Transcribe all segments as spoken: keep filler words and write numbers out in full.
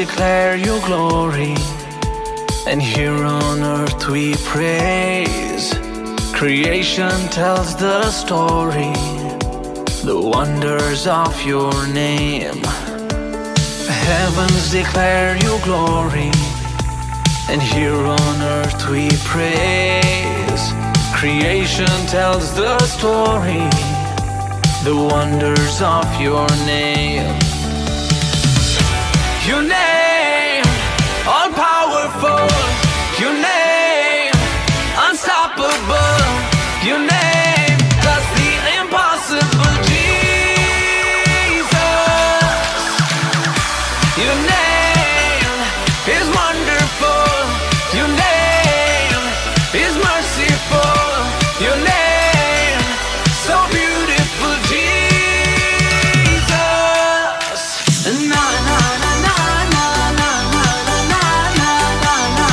declare your glory, and here on earth we praise. Creation tells the story, the wonders of your name. Heavens declare your glory, and here on earth we praise. Creation tells the story, the wonders of your name. Your name, all powerful. Your name, unstoppable. Your name does the impossible, Jesus. Your name is wonderful. Your name is merciful. Your name, so beautiful, Jesus. Na na na na na na na na na na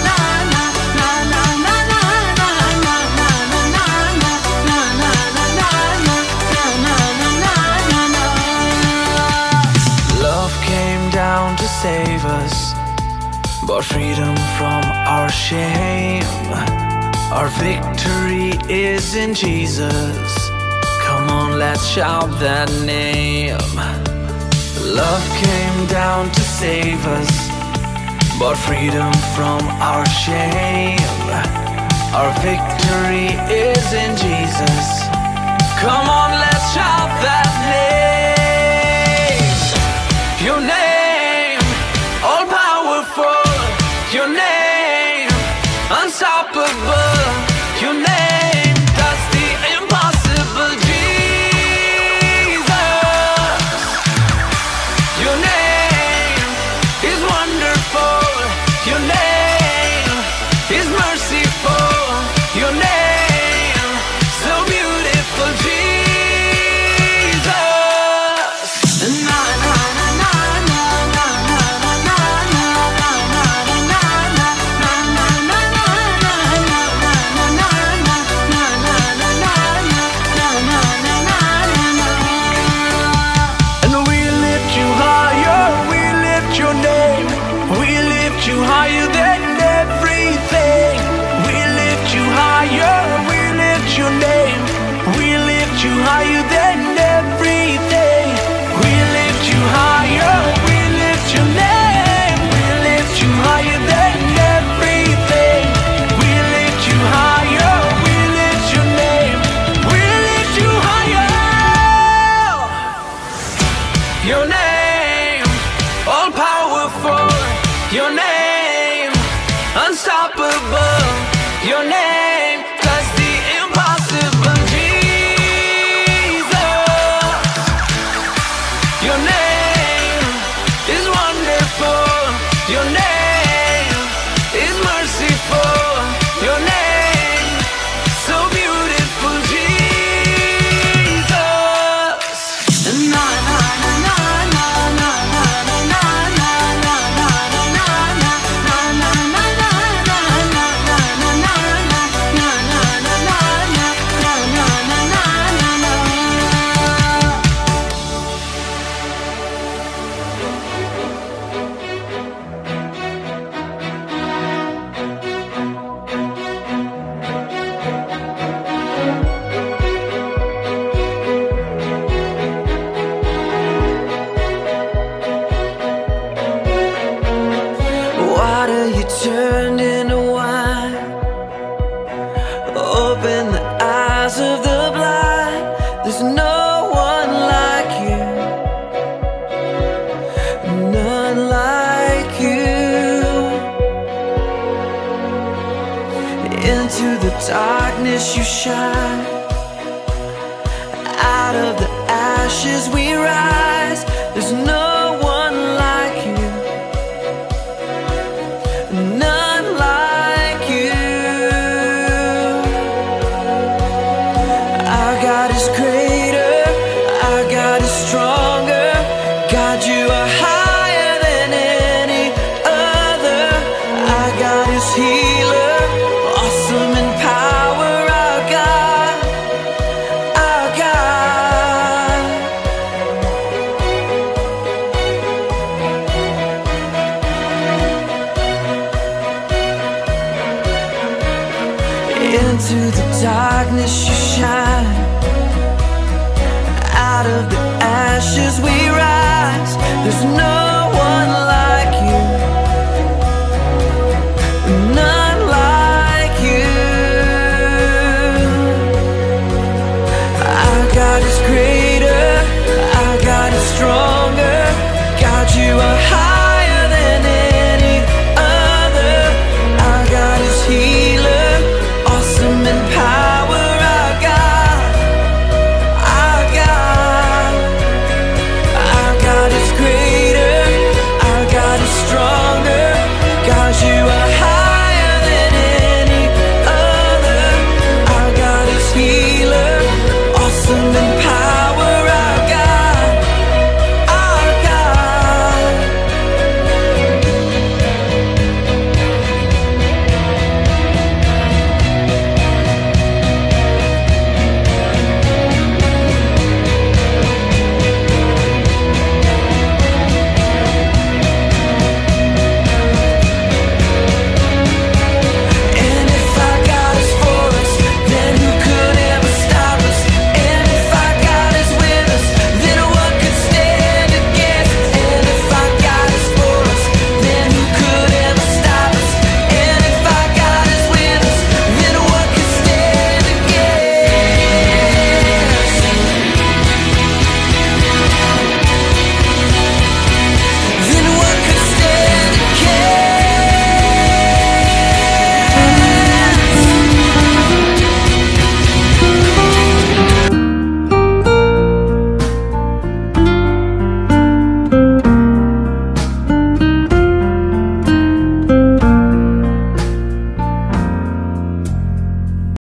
Love came down to save us, bought freedom from our shame. Our victory is in Jesus. Come on, let's shout that name. Love came down to save us, bought freedom from our shame. Our victory is in Jesus. Come on, let's shout that name. Your name, all powerful. Your name, unstoppable. Your name does the impossible, Jesus. Your name is wonderful. Your name is merciful. Your name, so beautiful, Jesus. Na na na na na na na na na na na And we lift you higher, we lift your name, we lift you higher than everything. We lift you higher, we lift your name, we lift you higher than everything. We lift you higher, we lift your name, we lift you higher than everything. We lift you higher, we lift your name, we lift you higher. Your name, all powerful. Your name, unstoppable. Your name does the impossible, Jesus. Your name is wonderful. Your name is merciful. Your name, so beautiful, Jesus. Na na na na na na na na na na na na na Water you turned into wine, open the eyes of the blind. There's no one like you, none like you. Into the darkness you shine, out of the ashes we rise. There's no one like you, none like you. Our God is greater, our God is stronger. God, you are higher than any other. Our God is healer, awesome in power. Our God, our God. Into the darkness you shine. Out of the ashes we rise. There's no one like you, none like you. Our God is greater, our God is stronger. God, you are high.